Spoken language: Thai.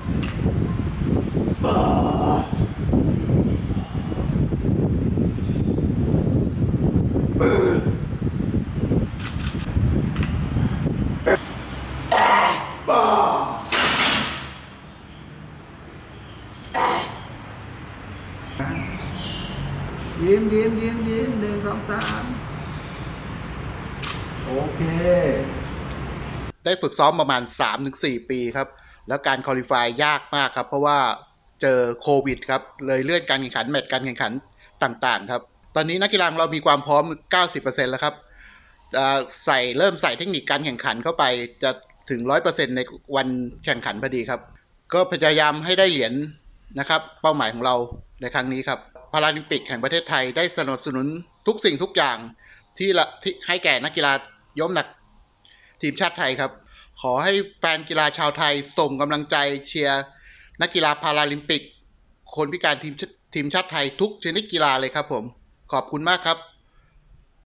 ยิ้ม1 2 3โอเคได้ฝึกซ้อมประมาณ 3-4 ปีครับแล้วการคอลิฟายยากมากครับเพราะว่าเจอโควิดครับเลยเลื่อนการแข่งขันแมตช์การแข่งขันต่างๆครับตอนนี้นักกีฬาเรามีความพร้อม 90% แล้วครับเริ่มใส่เทคนิคการแข่งขันเข้าไปจะถึง 100% ในวันแข่งขันพอดีครับก็พยายามให้ได้เหรียญนะครับเป้าหมายของเราในครั้งนี้ครับพาราลิมปิกแห่งประเทศไทยได้สนับสนุนทุกสิ่งทุกอย่างที่ให้แก่นักกีฬายกน้ำหนักทีมชาติไทยครับขอให้แฟนกีฬาชาวไทยส่งกำลังใจเชียร์นักกีฬาพาราลิมปิกคนพิการทีมชาติไทยทุกชนิดกีฬาเลยครับผมขอบคุณมากครับ